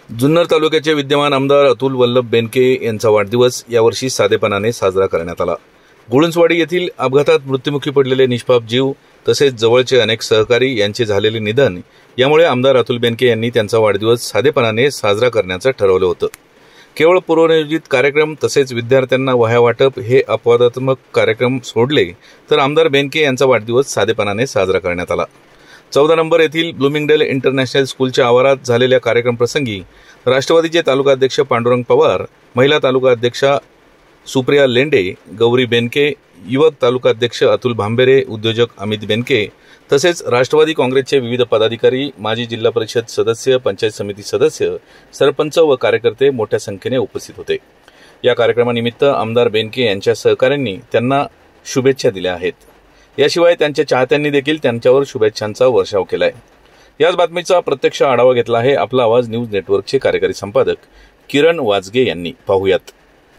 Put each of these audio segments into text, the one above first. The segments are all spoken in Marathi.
जुन्नर तालुक्याचे विद्यमान आमदार अतुल वल्लभ बेनके यांचा वाढदिवस यावर्षी साधेपणाने साजरा करण्यात आला। गुळुंचवाडी येथील अपघातात मृत्युमुखी पडलेले निष्पाप जीव तसेच जवळचे अनेक सहकारी यांचे झालेले निधन यामुळे आमदार अतुल बेनके यांनी त्यांचा वाढदिवस साधेपणाने साजरा करण्याचं ठरवलं होतं। केवळ पूर्वनियोजित कार्यक्रम तसेच विद्यार्थ्यांना वह्या वाटप हे अपवादात्मक कार्यक्रम सोडले तर आमदार बेनके यांचा वाढदिवस साधेपणाने साजरा करण्यात आला। 14 नंबर येथील ब्लूमिंगडेल इंटरनॅशनल स्कूलच्या आवारात झालेल्या कार्यक्रमप्रसंगी राष्ट्रवादीचे तालुकाध्यक्ष पांडुरंग पवार, महिला तालुकाध्यक्षा सुप्रिया लेंडे, गौरी बेनके, युवक तालुकाध्यक्ष अतुल भांबेरे, उद्योजक अमित बेनके तसेच राष्ट्रवादी काँग्रेसचे विविध पदाधिकारी, माजी जिल्हा परिषद सदस्य, पंचायत समिती सदस्य, सरपंच व कार्यकर्ते मोठ्या संख्येने उपस्थित होते। या कार्यक्रमानिमित्त आमदार बेनके यांच्या सहकाऱ्यांनी त्यांना शुभेच्छा दिल्या आहेत। याशिवाय त्यांच्या चाहत्यांनी देखील त्यांच्यावर शुभेच्छांचा वर्षाव केलाय। याच बातमीचा प्रत्यक्ष आढावा घेतला आहे आपला आवाज न्यूज नेटवर्कचे कार्यकारी संपादक किरण वाजगे यांनी। पाहूयात।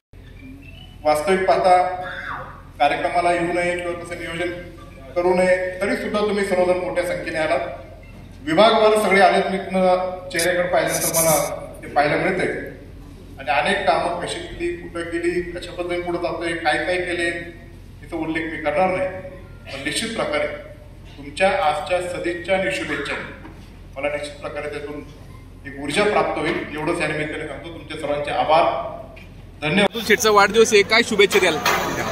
वास्तविक पाहता कार्यक्रमाला येऊ नये किंवा तसे नियोजन करू नये तरी सुद्धा तुम्ही सर्वजण मोठ्या संख्येने आलात। विभागवार सगळे आलेत। मी चेहऱ्याकडे पाहिल्यानंतर मला ते पाहायला मिळते आणि अनेक कामं कशी केली, कुठं केली, कशा पद्धतीने पुढे जातोय, काय काय केले याचा उल्लेख मी करणार नाही। पण निश्चित प्रकारे तुमच्या आजच्या सदिच्छा आणि शुभेच्छा मला निश्चित प्रकारे त्यातून एक ऊर्जा प्राप्त होईल एवढंच या निमित्ताने सांगतो। तुमच्या सर्वांचे आभार, धन्यवाद। अतुल शेठचा वाढदिवस आहे, काय शुभेच्छा द्याल?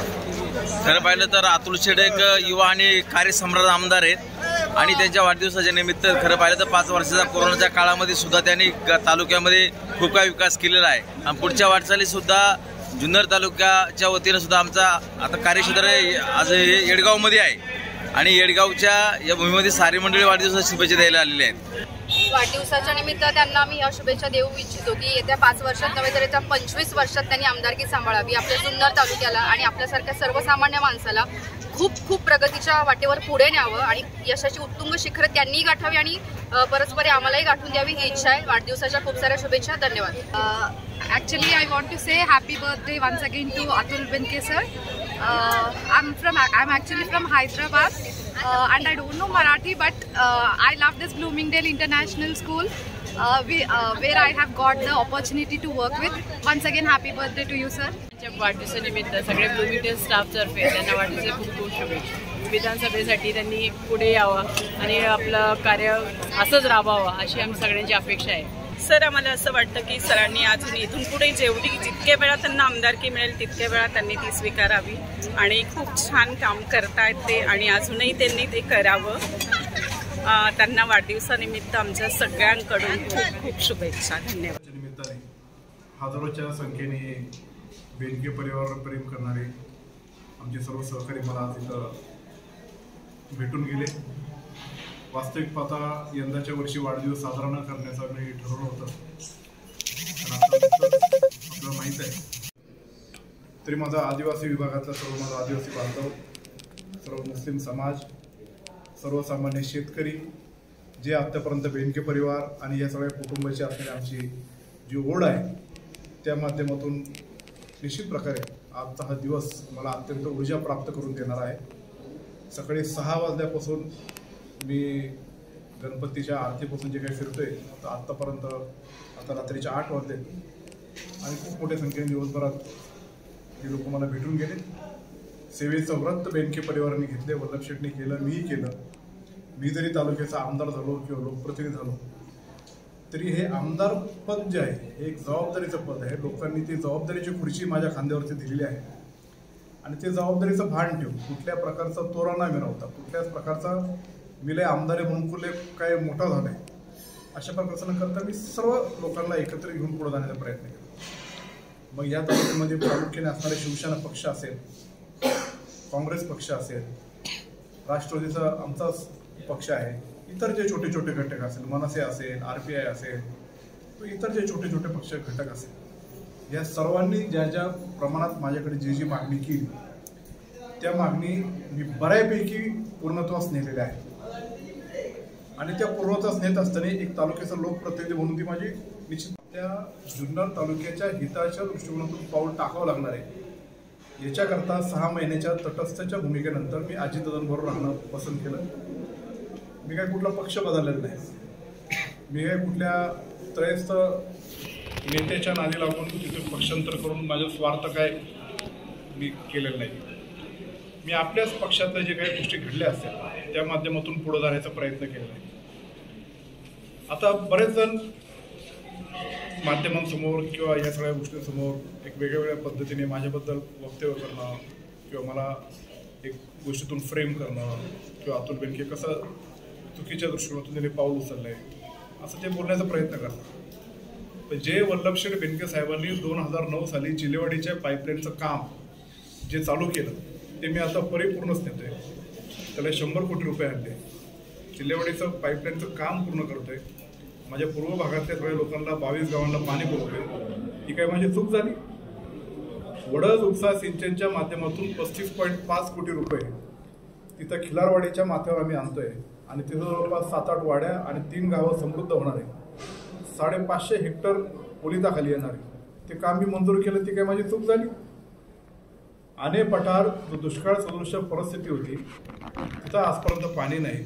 खरं पाहिलं तर अतुल शेठ एक युवा आणि कार्यसम्राट आमदार आहेत आणि त्यांच्या वाढदिवसाच्या निमित्त खरं पाहिलं तर 5 वर्षाच्या कोरोनाच्या काळामध्ये सुद्धा त्यांनी तालुक्यामध्ये खूप काही विकास केलेला आहे आणि पुढच्या वाटचाली सुद्धा जुन्नर तालुक्याच्या वतीने सुद्धा आमचा आता कार्यक्षेत्र आज येडगावमध्ये आहे आणि येडगावच्या या भूमीमध्ये सारी मंडळी वाढदिवसाच्या शुभेच्छा द्यायला आलेले आहेत। वाढदिवसाच्या निमित्त त्यांना मी या शुभेच्छा देऊ इच्छितो की येत्या 5 वर्षात नव्हे तर येत्या 25 वर्षात त्यांनी आमदारकी सांभाळावी, आपल्या जुन्नर तालुक्याला आणि आपल्यासारख्या सर्वसामान्य माणसाला खूप खूप प्रगतीच्या वाटेवर पुढे न्यावं आणि यशाची उत्तुंग शिखर त्यांनी गाठावी आणि परस्पर आम्हालाही गाठून द्यावी ही इच्छा आहे। वाढदिवसाच्या खूप साऱ्या शुभेच्छा, धन्यवाद। Actually, I want to say happy birthday once again to Atul Benke sir. I'm actually from Hyderabad and I don't know Marathi, but I love this Bloomingdale International School where I have got the opportunity to work with. Once again, happy birthday to you sir. वाढदिवसानिमित्त सगळे ब्लूमिंगडेल स्टाफतर्फे त्यांना वाढदिवसाच्या खूप खूप शुभेच्छा। विधानसभेसाठी त्यांनी पुढे यावं आणि आपलं कार्य असंच राबवावं अशी आम्ही सगळ्यांची अपेक्षा आहे। सर, आम्हाला असं वाटतं की सरांनी अजून इथून पुढे जितक्या वेळा त्यांना आमदारकी मिळेल तितक्या वेळा त्यांनी ती स्वीकारावी आणि खूप छान काम करतायत ते आणि अजूनही त्यांनी ते करावं। त्यांना वाढदिवसानिमित्त आमच्या सगळ्यांकडून खूप खूप शुभेच्छा, धन्यवाद। निमित्ताने हजारोच्या संख्येने बेनके परिवारावर प्रेम करणारे आमचे सर्व सहकारी मला आज इथं भेटून गेले। वास्तविक पाहता यंदाच्या वर्षी वाढदिवस साजरा न करण्याचं मी ठरवलं होतं, आपल्याला माहीत आहे। तरी माझा आदिवासी विभागातला माझा आदिवासी बांधव, सर्व मुस्लिम समाज, सर्वसामान्य शेतकरी जे आत्तापर्यंत बेनके परिवार आणि या सगळ्या कुटुंबाची असलेली आमची जी ओढ आहे त्या माध्यमातून निश्चित प्रकारे आजचा हा दिवस मला अत्यंत ऊर्जा प्राप्त करून देणार आहे। सकाळी 6 वाजल्यापासून मी गणपतीच्या आरतीपासून जे काही फिरतोय तर आत्तापर्यंत आता रात्रीच्या 8 वाजले आणि खूप मोठ्या संख्येने दिवसभरात हे लोक मला भेटून गेले। सेवेचं व्रत बेनके परिवाराने घेतले, वल्लभ शेठने केलं, मीही केलं। मी जरी तालुक्याचा आमदार झालो किंवा लोकप्रतिनिधी झालो तरी हे आमदार पद जे आहे हे एक जबाबदारीचं पद आहे। लोकांनी ती जबाबदारीची खुर्ची माझ्या खांद्यावरती दिलेली आहे आणि ते जबाबदारीचं भान ठेवून कुठल्या प्रकारचा तोरा न मिरवता, कुठल्याच प्रकारचा मिले आमदारे म्हणून काय मोठा झालाय अशा प्रकारचं न करता मी सर्व लोकांना एकत्र घेऊन पुढे जाण्याचा प्रयत्न केला। मग या तालुक्यामध्ये प्रामुख्याने असणारे शिवसेना पक्ष असेल, काँग्रेस पक्ष असेल, राष्ट्रवादीचा आमचा पक्ष आहे, इतर जे छोटे छोटे घटक असेल, मनसे असेल, RPI असेल, इतर जे छोटे छोटे पक्ष घटक असेल, या सर्वांनी ज्या ज्या प्रमाणात माझ्याकडे जी मागणी केली त्या मागणी मी बऱ्यापैकी पूर्णत्वास नेलेल्या आहे आणि त्या पूर्णत्वास नेत असताना एक तालुक्याचा लोकप्रतिनिधी म्हणून ती माझी निश्चित त्या जुन्नर तालुक्याच्या हिताच्या दृष्टिकोनातून पाऊल टाकावं लागणार आहे। याच्याकरता 6 महिन्याच्या तटस्थच्या भूमिकेनंतर मी अजितदादांबरोबर राहणं पसंत केलं। मी काय कुठला पक्ष बदललेला नाही। मी हे कुठल्या त्रयस्थ नेत्याच्या नादी लागून तिथे पक्षांतर करून माझं स्वार्थ काय मी केलेलं नाही. मी आपल्याच पक्षातल्या जे काही गोष्टी घडल्या असतील त्या माध्यमातून पुढे जाण्याचा प्रयत्न केलेला आहे. आता बरेच जण माध्यमांसमोर किंवा या सगळ्या गोष्टींसमोर एक वेगवेगळ्या पद्धतीने माझ्याबद्दल वक्तव्य करणं किंवा मला एक गोष्टीतून फ्रेम करणं किंवा अतुल बेनके कसं चुकीच्या दृष्टिकोनातून त्यांनी पाऊल उचललं आहे असं ते बोलण्याचा प्रयत्न करतात. पण जे वल्लभशेठ बेनके साहेबांनी 2009 साली चिलेवाडीच्या पाईपलाईनचं काम जे चालू केलं ते मी आता परिपूर्णच नेतोय. त्याला 100 कोटी रुपये आणले. चिलेवाडीचं पाईपलाईनचं काम पूर्ण करतोय. माझ्या पूर्व भागातल्या सगळ्या लोकांना 22 गावांना पाणी पुरवतोय. ही काय माझी चूक झाली? वडद उपसा सिंचनच्या माध्यमातून 35.5 कोटी रुपये तिथं खिलारवाडीच्या माथ्यावर आम्ही आणतोय आणि तिथं जवळपास 7-8 वाड्या आणि 3 गावं समृद्ध होणार आहे. 550 हेक्टर ओलिताखाली येणार आहे. ते काम मी मंजूर केलं. ती काय माझी चूक झाली? आने पठार जो दुष्काळ सदृश परिस्थिती होती तिथं आजपर्यंत पाणी नाही.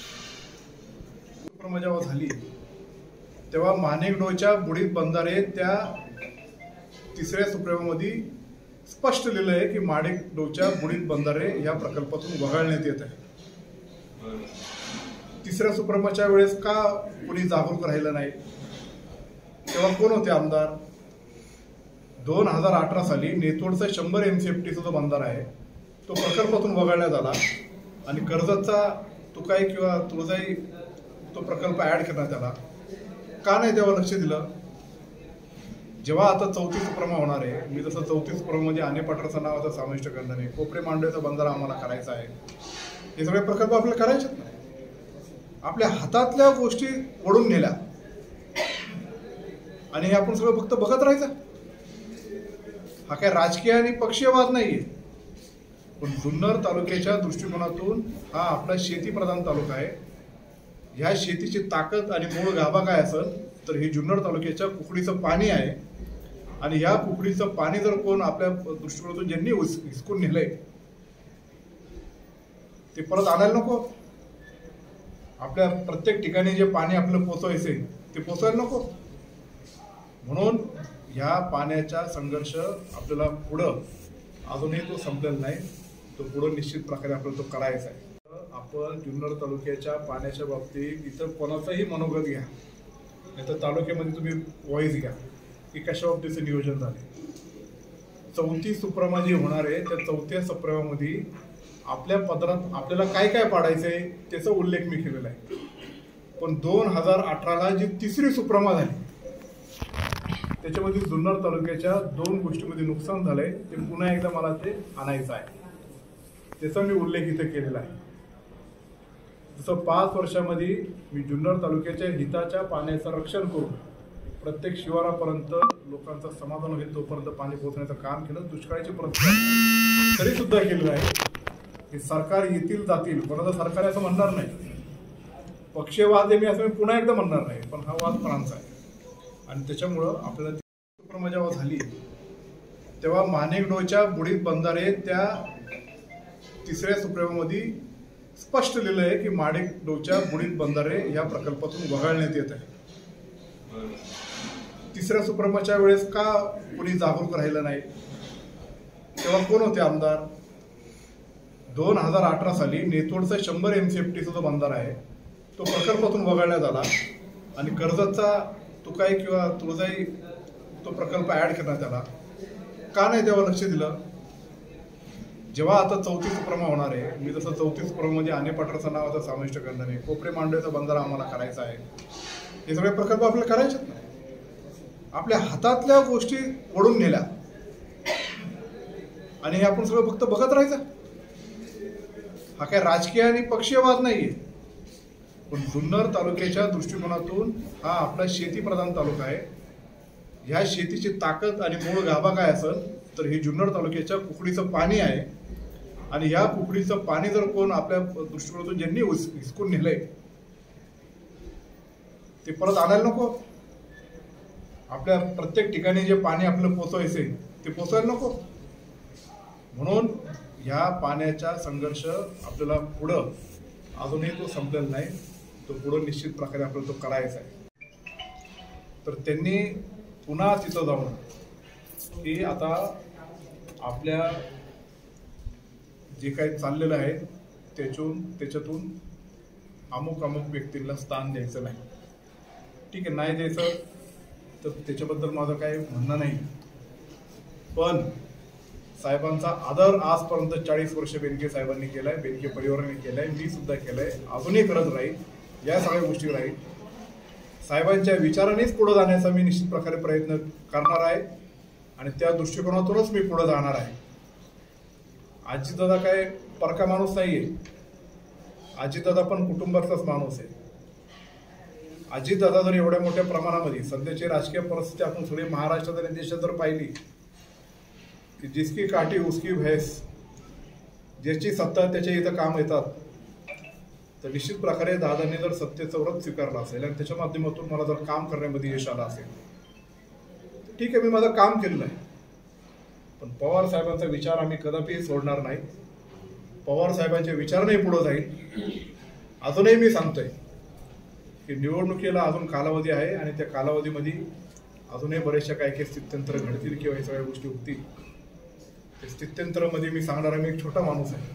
जेव्हा झाली तेव्हा माणिकडोच्या बुडीत बंधारे त्या 3ऱ्या सुप्रीममध्ये स्पष्ट लिहिलं आहे की माणिकडोच्या बुडीत बंधारे या प्रकल्पातून वगळण्यात येत आहे. 3ऱ्या सुप्रीमच्या वेळेस का कोणी जागरूक राहिलं नाही? तेव्हा कोण होते आमदार? 2018 साली नेतोडचा 100 MCFTचा जो बंधारा आहे तो प्रकल्पातून वगळण्यात आला आणि कर्जतचा तुकाई किंवा तुळजाई तो प्रकल्प ऍड करण्यात आला. का नाही तेव्हा लक्ष दिलं? जेव्हा आता 34 सुप्रमा होणार आहे, मी जसं 34 सुप्रमध्ये आने पठारचं नाव आता समाविष्ट करणार आहे, कोपरे मांडवेचा बंधारा आम्हाला करायचा आहे, हे सगळे प्रकल्प आपल्याला करायचेच नाही. आपल्या हातातल्या गोष्टी ओढून नेल्या आणि हे आपण सगळं फक्त बघत राहायचं. हा काय राजकीय आणि पक्षीय वाद नाहीये. पण जुन्नर तालुक्याच्या दृष्टिकोनातून हा आपला शेतीप्रधान तालुका आहे. ह्या शेतीची ताकद आणि मूळ गाभा काय असेल तर हे जुन्नर तालुक्याच्या कुकडीचं पाणी आहे. आणि ह्या कुकडीचं पाणी जर कोण आपल्या दृष्टिकोनातून ज्यांनी हिसकून नेलंय ते परत आणायला नको. आपल्या प्रत्येक ठिकाणी जे पाणी आपलं पोचवायचे ते पोचवायला नको. म्हणून ह्या पाण्याचा संघर्ष आपल्याला पुढं अजूनही तो संपलेला नाही. तो पुढं निश्चित प्रकारे आपल्याला तो करायचा आहे. आपण जुन्नर तालुक्याच्या पाण्याच्या बाबतीत इथं कोणाचंही मनोगत घ्या, नाही तर तालुक्यामध्ये तुम्ही व्हॉइस घ्या की कशा बाबतीचं नियोजन झाले. 34 सुप्रमा जी होणार आहे त्या 4थ्या सुप्रमामध्ये आपल्या पदरात आपल्याला काय काय पाडायचंय त्याचा उल्लेख मी केलेला आहे. पण 2018ला जी 3री सुप्रमा झाली त्याच्यामध्ये जुन्नर तालुक्याच्या 2 गोष्टींमध्ये नुकसान झालंय. ते पुन्हा एकदा मला ते आणायचं आहे. त्याचा मी उल्लेख इथे केलेला आहे. जसं 5 वर्षामध्ये मी जुन्नर तालुक्याच्या हिताच्या पाण्याचं रक्षण करून प्रत्येक शिवारापर्यंत लोकांचं समाधान होईल तोपर्यंत पाणी पोहोचण्याचं काम केलं. दुष्काळाची परिस्थिती तरी सुद्धा केलेलं आहे. हे सरकार येतील जातील, कोणाचं सरकार असं म्हणणार नाही. पक्षीय वाद आहे मी असं मी पुन्हा एकदा म्हणणार नाही. पण हा वाद प्रांचा आहे आणि त्याच्यामुळं आपल्याला सुप्रमा जेव्हा झाली तेव्हा माणिकडोच्या बुडीत बंधारे त्या 3ऱ्या सुप्रीममध्ये स्पष्ट लिहिलं आहे की माणिकडोच्या बुडीत बंधारे या प्रकल्पातून वगळण्यात येत आहे. 3ऱ्या सुप्रीमच्या वेळेस का कोणी जागरूक राहिलं नाही? तेव्हा कोण होते आमदार? 2018 साली नेतोडचा 100 MCFTचा जो बंधारा आहे तो प्रकल्पातून वगळण्यात आला आणि कर्जतचा तुकाई किंवा तुळजाई तो प्रकल्प ऍड करण्यात आला. का नाही तेव्हा लक्ष दिलं? जेव्हा आता 34 सुप्रमा होणार आहे, मी जसं 34 सुप्रमध्ये आने पठारचं नाव आता समाविष्ट करणार आहे, कोपरे मांडवेचा बंधारा आम्हाला करायचा आहे, हे सगळे प्रकल्प आपल्याला करायचेच नाही. आपल्या हातातल्या गोष्टी ओढून नेल्या आणि हे आपण सगळं फक्त बघत राहायचं. हा काय राजकीय आणि पक्षीय वाद नाहीये. पण जुन्नर तालुक्याच्या दृष्टिकोनातून हा आपला शेतीप्रधान तालुका आहे. ह्या शेतीची ताकद आणि मूळ गाभा काय असेल तर हे जुन्नर तालुक्याच्या कुकडीचं पाणी आहे. आणि ह्या कुकडीचं पाणी जर कोण आपल्या दृष्टिकोनातून ज्यांनी हिसकून नेलंय ते परत आणायला नको. आपल्या प्रत्येक ठिकाणी जे पाणी आपलं पोचवायचे ते पोचवायला नको. म्हणून ह्या पाण्याचा संघर्ष आपल्याला पुढं अजूनही तो संपलेला नाही. तो पुढं निश्चित प्रकारे आपल्याला तो करायचा आहे. तर त्यांनी पुन्हा तिथं जाऊन की आता आपल्या जे काही चाललेलं आहे त्याच्यातून अमुक व्यक्तींना स्थान द्यायचं नाही. ठीक आहे, नाही द्यायचं तर त्याच्याबद्दल माझं काही म्हणणं नाही, पण साहेबांचा आदर आजपर्यंत 40 वर्ष बेनके साहेबांनी केलाय, बेनके परिवाराने केलाय, मी सुद्धा केलंय, अजूनही करत राहील. या सगळ्या गोष्टी राहील. साहेबांच्या विचारानेच पुढे जाण्याचा मी निश्चित प्रकारे प्रयत्न करणार आहे आणि त्या दृष्टिकोनातूनच मी पुढे जाणार आहे. आजीदादा काय परका माणूस नाहीये, अजितदादा पण कुटुंबातलाच माणूस आहे. अजितदादा जर एवढ्या मोठ्या प्रमाणामध्ये सध्याची राजकीय परिस्थिती आपण थोडी महाराष्ट्रात आणि देशात जर पाहिली की जिसकी काठी उसकी भैंस, ज्याची सत्ता त्याच्या इथं काम येतात, तर निश्चित प्रकारे दादांनी जर सत्तेचं व्रत स्वीकारलं असेल आणि त्याच्या माध्यमातून मला जर काम करण्यामध्ये यश आलं असेल, ठीक आहे, मी माझं काम केलेलं आहे. पण पवार साहेबांचा विचार आम्ही कदापि सोडणार नाही. पवार साहेबांच्या विचाराने पुढे जाईल. अजूनही मी सांगतोय की निवडणुकीला अजून कालावधी आहे आणि त्या कालावधीमध्ये अजूनही बरेचशा काही स्थित्यंतर घडतील किंवा या सगळ्या गोष्टी होतील. त्या स्थित्यंतरामध्ये मी सांगणार मी एक छोटा माणूस आहे,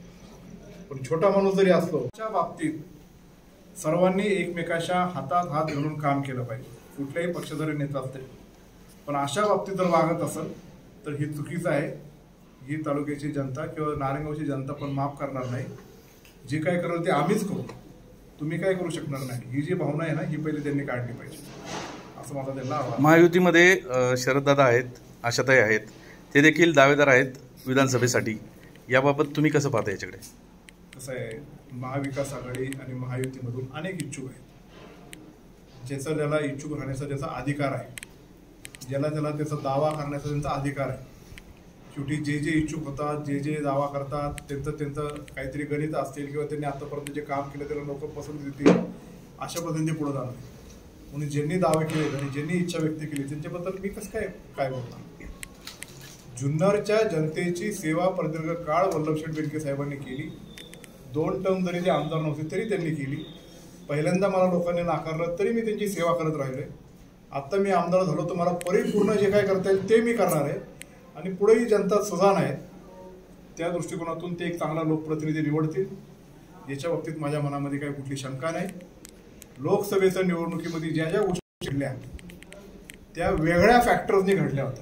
पण छोटा माणूस जरी असलो त्या बाबतीत सर्वांनी एकमेकाच्या हातात हात घालून काम केलं पाहिजे. कुठल्याही पक्षाधारी नेता असते, पण अशा बाबतीत जर वागत असेल तर हे चुकीचं आहे. ही तालुक्याची जनता किंवा नारायणगावची जनता पण माफ करणार नाही. जे काय कराल ते आम्हीच करू, तुम्ही काय करू शकणार नाही. ही जी भावना आहे ना, ही पहिले त्यांनी काढली पाहिजे, असं माझा त्यांना आवाहन. महायुतीमध्ये शरददादा आहेत, आशाताई आहेत, ते देखील दावेदार आहेत विधानसभेसाठी. याबाबत तुम्ही कसं पाहता याच्याकडे? कसं आहे, महाविकास आघाडी आणि महायुतीमधून अनेक इच्छुक आहेत. ज्याचा त्याला इच्छुक राहण्याचा त्याचा अधिकार आहे, ज्याला त्याला त्याचा दावा करण्याचा त्यांचा अधिकार आहे. शेवटी जे इच्छुक होतात, जे दावा करतात, त्यांचं काहीतरी गणित असतील किंवा त्यांनी आतापर्यंत जे काम केलं त्याला लोक पसंत देतील, अशा पद्धतीने पुढे जाणार. म्हणून ज्यांनी दावे केले आणि ज्यांनी इच्छा व्यक्त केली त्यांच्याबद्दल मी कसं काय बोलणार. जुन्नरच्या जनतेची सेवा प्रदीर्घ काळ वल्लभशेठ बेनके साहेबांनी केली. 2 टर्म जरी ते आमदार नव्हते तरी त्यांनी केली. पहिल्यांदा मला लोकांनी नाकारलं तरी मी त्यांची सेवा करत राहिलोय. आता मी आमदार झालो तर मला परिपूर्ण जे काय करता येईल ते मी करणार आहे आणि पुढेही जनता सुजाण आहे. त्या दृष्टिकोनातून ते एक चांगला लोकप्रतिनिधी निवडतील याच्या बाबतीत माझ्या मनामध्ये काही कुठली शंका नाही. लोकसभेच्या निवडणुकीमध्ये ज्या ज्या गोष्टी घडल्या त्या वेगळ्या फॅक्टर्सनी घडल्या होत्या.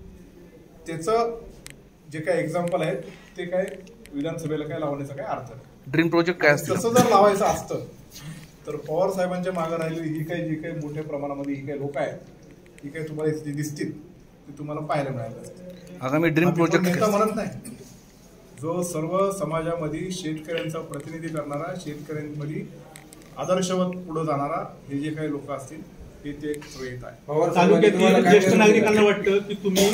त्याचं जे काय एक्झाम्पल आहे ते काय विधानसभेला काय लावण्याचा काय अर्थ नाही. ड्रीम प्रोजेक्ट काय असतं तसं जर लावायचं असतं तर पवार साहेबांच्या मागे राहिलेली ही काही जी काही मोठ्या प्रमाणामध्ये ही काही लोक आहेत, ही काही तुम्हाला दिसतील ते तुम्हाला पाहायला मिळालं असतं. आगामी ड्रीम प्रोजेक्ट नेता म्हणत नाही, जो सर्व समाजामध्ये शेतकऱ्यांचा प्रतिनिधी करणारा, शेतकऱ्यांमध्ये आदर्शवत पुढे जाणारा हे जे काही लोक असतील ते सगळे येत आहे. तालुक्यातील ज्येष्ठ नागरिकांना वाटतं की तुम्ही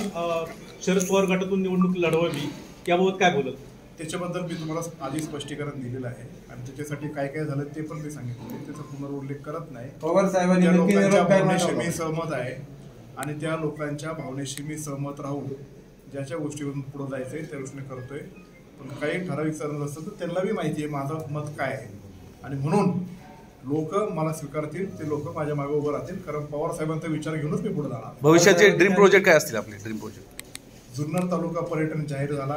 शरद पवार गटातून निवडणूक लढवावी, याबाबत काय बोलत? त्याच्याबद्दल मी तुम्हाला आधी स्पष्टीकरण दिलेलं आहे आणि त्याच्यासाठी काय काय झालं ते पण मी सांगितलं. त्याचा पुनरुल्लेख करत नाही. पवार साहेबांनी लोकांच्या भावनेशी मी सहमत आहे आणि त्या लोकांच्या भावनेशी मी सहमत राहून ज्याच्या गोष्टीवरून पुढे जायचंय त्या गोष्टी करतोय. पण काही ठराविक चालत असतं तर त्यांना बी माहिती आहे माझं मत काय आहे आणि म्हणून लोक मला स्वीकारतील, ते लोक माझ्या मागे उभं राहतील, कारण पवार साहेबांचा विचार घेऊनच मी पुढे जाणार. भविष्याचे ड्रीम प्रोजेक्ट काय असतील आपले ड्रीम प्रोजेक्ट? जुन्नर तालुका पर्यटन जाहीर झाला,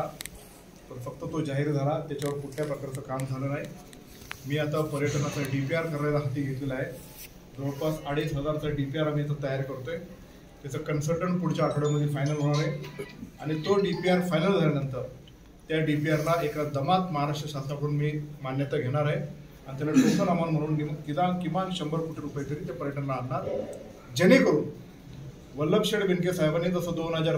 पण फक्त तो जाहीर झाला, त्याच्यावर कुठल्या प्रकारचं काम झालं नाही. मी आता पर्यटनाचा DPR करायला हाती घेतलेला आहे. जवळपास 2,500चा DPR आम्ही इथं तयार करतोय. त्याचं कन्सल्टंट पुढच्या आठवड्यामध्ये फायनल होणार आहे आणि तो DPR फायनल झाल्यानंतर त्या DPRला एका दमात महाराष्ट्र शासनाकडून मी मान्यता घेणार आहे आणि त्याला टोकन अमाउंट म्हणून किमान 100 कोटी रुपये तरी त्या पर्यटनाला आणणार, जेणेकरून वल्लभशेठ बेनके साहेबांनी जसं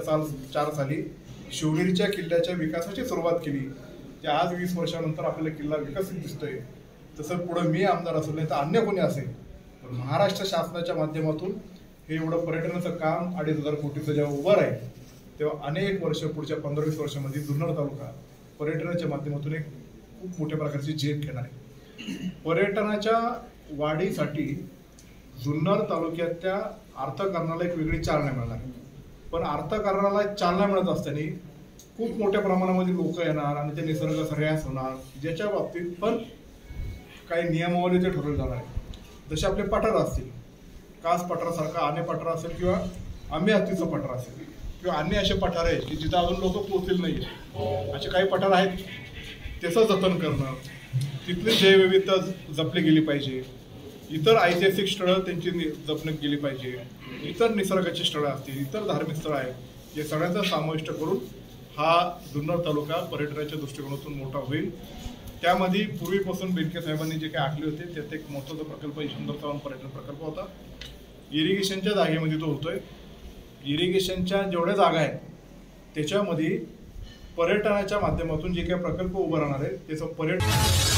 2004 साली शिवनेरीच्या किल्ल्याच्या विकासाची सुरुवात केली, ते आज 20 वर्षानंतर आपल्याला किल्ला विकसित दिसतोय, तसं पुढे मी आमदार असेल नाही तर अन्य कोणी असेल पण महाराष्ट्र शासनाच्या माध्यमातून हे एवढं पर्यटनाचं काम 2,500 कोटीचं जेव्हा उभं राहील तेव्हा अनेक वर्ष पुढच्या 15-20 वर्षामध्ये जुन्नर तालुका पर्यटनाच्या माध्यमातून एक खूप मोठ्या प्रकारची झेप घेणार आहे. पर्यटनाच्या वाढीसाठी जुन्नर तालुक्याच्या अर्थकारणाला एक वेगळी चालना मिळणार आहे. पण अर्थकारणाला चालना मिळत असताना खूप मोठ्या प्रमाणामध्ये लोक येणार आणि ते निसर्ग सर्यास होणार, ज्याच्या बाबतीत पण काही नियमावली ते ठरवले जाणार आहे. जसे आपले पठार असतील, कास पठारासारखा आणे पठार असेल किंवा आंबे हत्तीचं पठार असेल किंवा अन्य असे पठार आहेत की जिथं अजून लोक पोहोचलेले नाही, असे काही पठार आहेत त्याचं जतन करणं, तिथली जैवविविधता जपली गेली पाहिजे, इतर ऐतिहासिक स्थळं त्यांची जपणूक केली पाहिजे, इतर निसर्गाची स्थळं असतील, इतर धार्मिक स्थळं आहेत, या सगळ्यांचा समाविष्ट करून हा जुन्नर तालुका पर्यटनाच्या दृष्टिकोनातून मोठा होईल. त्यामध्ये पूर्वीपासून बेनके साहेबांनी जे काही आखले होते त्यात एक महत्त्वाचा प्रकल्प सुंदर चव्हाण पर्यटन प्रकल्प होता. इरिगेशनच्या जागेमध्ये तो होतोय. इरिगेशनच्या जेवढ्या जागा आहेत त्याच्यामध्ये पर्यटनाच्या माध्यमातून जे काही प्रकल्प उभं राहणार आहे त्याचं पर्यटन